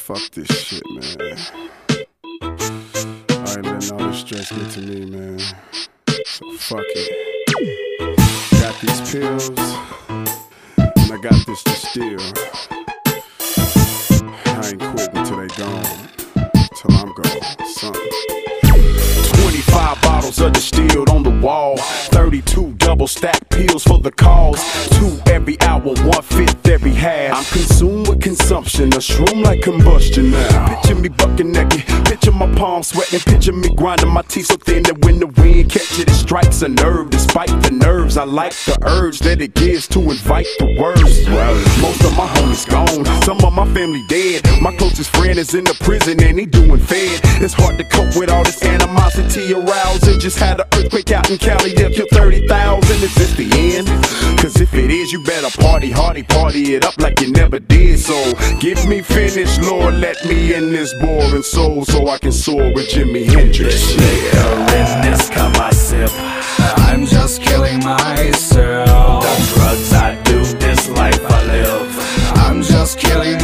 Fuck this shit, man. I ain't letting all this stress get to me, man. So fuck it. Got these pills, and I got this to steal. I ain't quitting till they gone, till I'm gone, son. 25 bottles of distilled on the wall, 32 double stack pills for the cause. 2 every hour, 1/5 every half. I'm consumed with consumption, a shroom like combustion now. Picture me bucking naked, picture my palms sweating, picture me grinding my teeth so thin that when the wind catch it, it strikes a nerve. Despite the nerves, I like the urge that it gives to invite the worst. Most of my homies gone, some of my family dead. My closest friend is in the prison and he doing fed. It's hard to cope with all this animosity aroused. It just had an earthquake out in Cali, they'll kill 30,000. Is this the end? Cause if it is, you better party hardy, party it up like you never did. So give me finish, Lord, let me in this boring soul so I can soar with Jimi Hendrix. This liquor in this cup I sip, I'm just killing myself. The drugs I do, this life I live, I'm just killing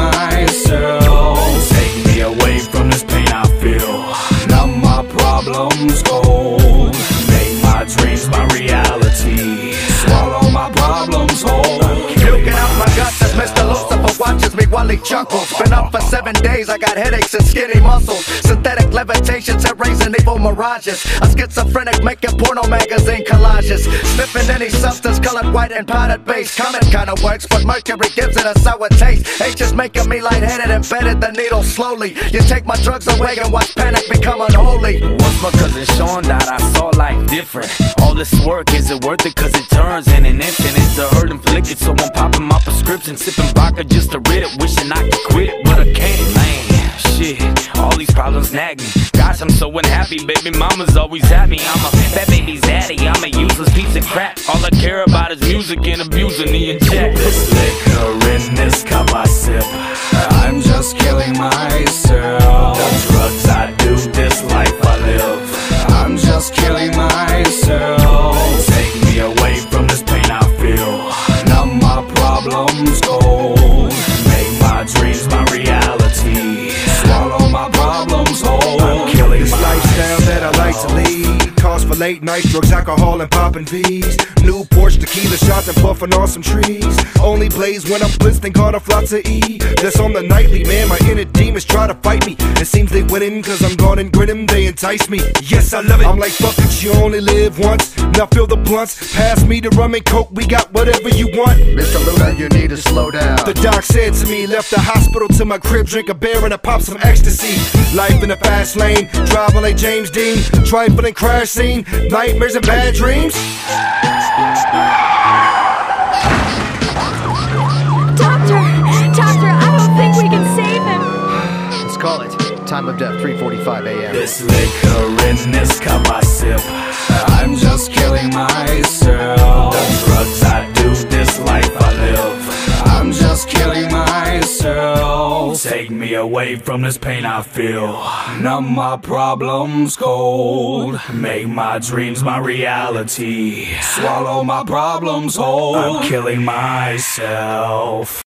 myself. Take me away from this pain I feel, numb my problems cold, make my dreams my reality, swallow my problems whole. Puking out my guts as Mr. Lucifer watches me while he chuckles. Been up for 7 days, I got headaches and skinny muscles. Synthetic levitations and raising evil mirages. A schizophrenic making porno magazine collages. Sniffing any substance colored white and powdered base. Comment kinda works, but mercury gives it a sour taste. H is making me lightheaded and bedded the needle slowly. You take my drugs away and watch panic become unholy. Once my cousin Sean died, I saw life different. All this work, is it worth it? Cause it turns in an instant. It's a hurt inflicted, so I'm popping my prescription, sipping vodka just to rid it, wishing I could quit it, but I can't, man. Shit, all these problems nag me. Gosh, I'm so unhappy, baby mama's always at me. I'm a fat baby's daddy, I'm a useless piece of crap. All I care about is music and abusing me in check. This liquor in this cup I sip, I'm just killing myself. The drugs I do, this life I live, I'm just killing myself. Take me away from this pain I feel, numb my problems cold, make my dreams my reality, swallow my problems whole. I'm killing this lifestyle that I like to lead calls for late night drugs, alcohol, and popping V's. New porch, tequila shots, and puffing on some trees. Only blaze when I'm blitzed and caught a flot to E. That's on the nightly, man. My inner demons try to fight me. It seems they winning, cause I'm gone and grinning. They entice me. Yes, I love it. I'm like, fuck it, you only live once. Now fill the blunts. Pass me the rum and coke. We got whatever you want. Mr. Luna, you need to slow down. The doc said to me, left the hospital to my crib, drink a beer and I pop some ecstasy. Life in the fast lane, driving like James Dean, trifling crash scene, nightmares and bad dreams. Doctor, I don't think we can save him. Let's call it. Time of death, 3:45 a.m. This liquor in this cup I sip, I'm just killing myself. The drugs I do, this life I live, I'm just killing myself. Take me away from this pain I feel, numb my problems cold, make my dreams my reality, swallow my problems whole. I'm killing myself.